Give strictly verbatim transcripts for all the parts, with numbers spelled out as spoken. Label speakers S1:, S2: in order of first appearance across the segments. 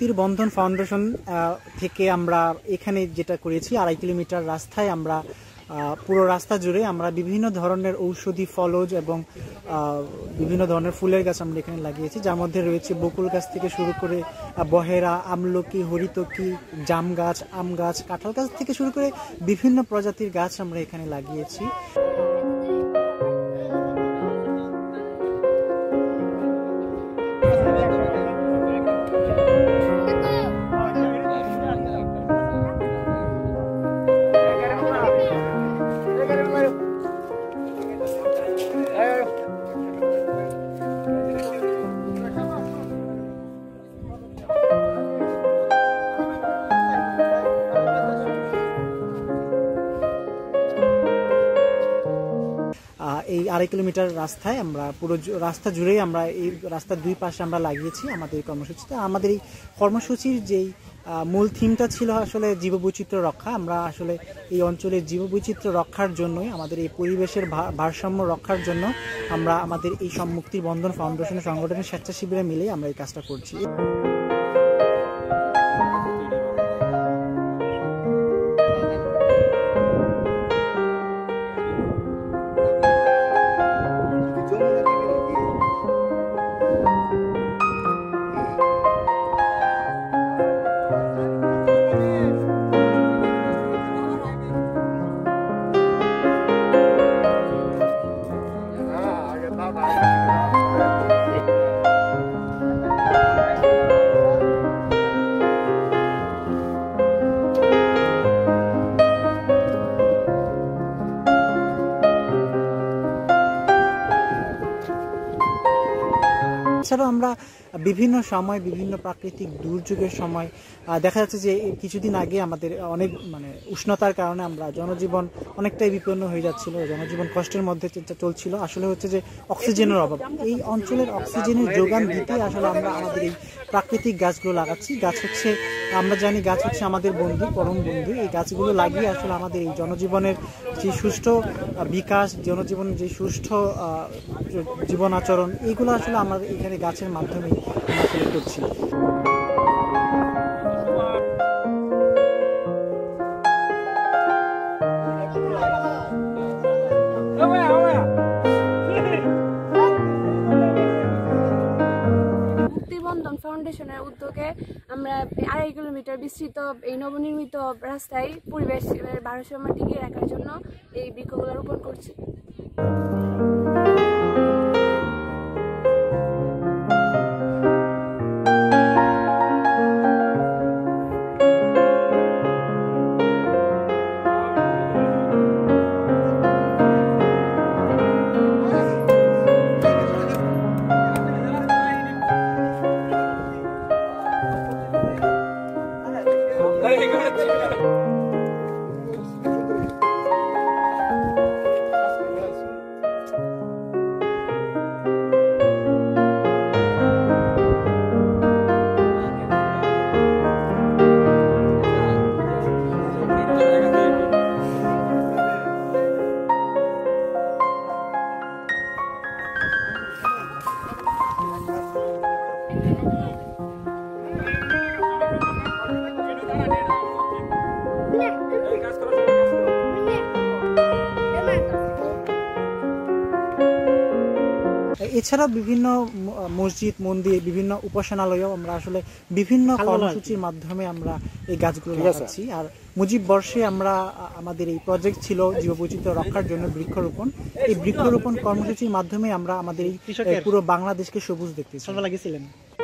S1: সম্মুক্তির বন্ধন foundation থেকে আমরা এখানে যেটা করেছি আড়াই কিলোমিটার রাস্তায় আমরা পুরো রাস্তা জুড়ে আমরা বিভিন্ন ধরনের ঔষধি ফলজ এবং বিভিন্ন ধরনের ফুলের গাছ আমরা এখানে লাগিয়েছি, যার মধ্যে রয়েছে বকুল গাছ থেকে শুরু করে বহেরা, আমলকি, হরিতকি, জাম গাছ, আম গাছ, কাঁঠাল গাছ থেকে শুরু করে বিভিন্ন প্রজাতির গাছ আমরা এখানে লাগিয়েছি। এই আড়াই কিলোমিটার রাস্তায় আমরা পুরো রাস্তা জুড়েই আমরা এই রাস্তার দুই পাশে আমরা লাগিয়েছি আমাদের এই কর্মসূচিতে। আমাদের এই কর্মসূচির যেই মূল থিমটা ছিল আসলে জীববৈচিত্র্য রক্ষা। আমরা আসলে এই অঞ্চলের জীববৈচিত্র্য রক্ষার জন্যই, আমাদের এই পরিবেশের ভারসাম্য রক্ষার জন্য আমরা আমাদের এই সম্মুক্তির বন্ধন ফাউন্ডেশন সংগঠনের স্বেচ্ছাসেবীরা মিলে আমরা এই কাজটা করছি। এছাড়াও আমরা বিভিন্ন সময় বিভিন্ন প্রাকৃতিক দুর্যোগের সময় দেখা যাচ্ছে যে কিছুদিন আগে আমাদের অনেক মানে উষ্ণতার কারণে আমরা জনজীবন অনেকটাই বিপন্ন হয়ে যাচ্ছিল, জনজীবন কষ্টের মধ্যে চলছিল। আসলে হচ্ছে যে অক্সিজেনের অভাব, এই অঞ্চলের অক্সিজেনের যোগান দিতে আসলে আমরা আমাদের এই প্রাকৃতিক গাছগুলো লাগাচ্ছি। গাছ হচ্ছে, আমরা জানি গাছ হচ্ছে আমাদের বন্ধু, পরম বন্ধু। এই গাছগুলো লাগিয়ে আসলে আমাদের এই জনজীবনের যে সুষ্ঠু বিকাশ, জনজীবনের যে সুষ্ঠু জীবন আচরণ, এইগুলো আসলে আমরা এখানে গাছের মাধ্যমে আমরা করছি।
S2: ফাউন্ডেশনের উদ্যোগে আমরা আড়াই কিলোমিটার বিস্তৃত এই নবনির্মিত রাস্তায় পরিবেশ ভারসাম্য টিকিয়ে রাখার জন্য এই বৃক্ষগুলো রোপণ করছি।
S1: এছাড়া বিভিন্ন মসজিদ, মন্দির, বিভিন্ন উপাসনালয়েও আমরা আসলে বিভিন্ন কর্মসূচির মাধ্যমে আমরা এই গাছগুলো লাগাচ্ছি। আর মুজিব বর্ষে আমরা আমাদের এই প্রজেক্ট ছিল জীববৈচিত্র্য রক্ষার জন্য বৃক্ষরোপণ। এই বৃক্ষরোপণ কর্মসূচির মাধ্যমে আমরা আমাদের এই পুরো বাংলাদেশকে সবুজ দেখতেছি। লাগিয়েছিলেন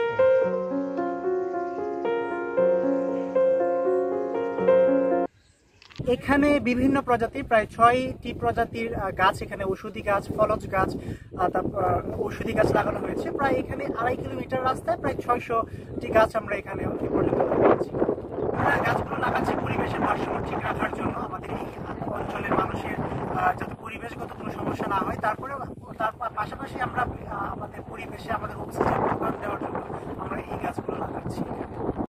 S1: এখানে বিভিন্ন প্রজাতির প্রায় ছয়টি প্রজাতির গাছ, এখানে ঔষধি গাছ, ফলজ গাছ, তারপর ঔষধি গাছ লাগানো হয়েছে। প্রায় এখানে আড়াই কিলোমিটার রাস্তায় প্রায় ছয়শটি গাছ আমরা এখানে লাগাচ্ছি। গাছগুলো লাগাচ্ছি পরিবেশের ভারসাম্য ঠিক রাখার জন্য, আমাদের এই অঞ্চলের মানুষের যাতে পরিবেশগত কোনো সমস্যা না হয় তার